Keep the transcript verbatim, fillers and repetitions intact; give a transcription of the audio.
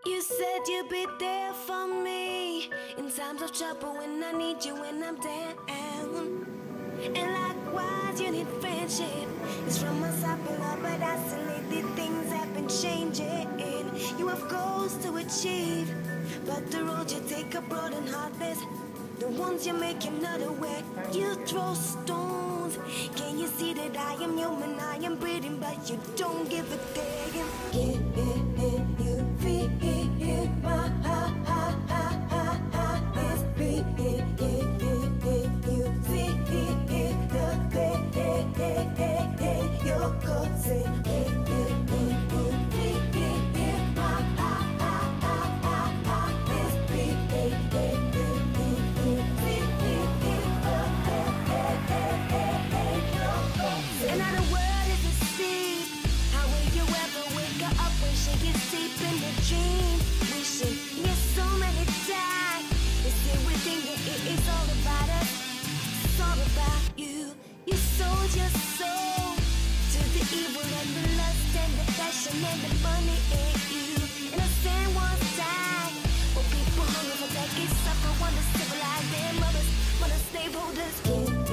You said you'd be there for me in times of trouble when I need you when I'm down. And likewise, you need friendship. It's from us I've been love, but isolated things have been changing. You have goals to achieve, but the road you take are broad and heartless. The ones you make you're not aware. You throw stones. Can you see that I am human? I am breathing, but you don't give a damn. Can you feel my heart? It's beating. You feel the pain you're causing. It's all about us, it's all about you. You sold your soul to the evil and the lust and the passion and the money in you. Innocent ones die, but people hungry for decades suffer. Wanna civilize their mothers, wanna slaveholders.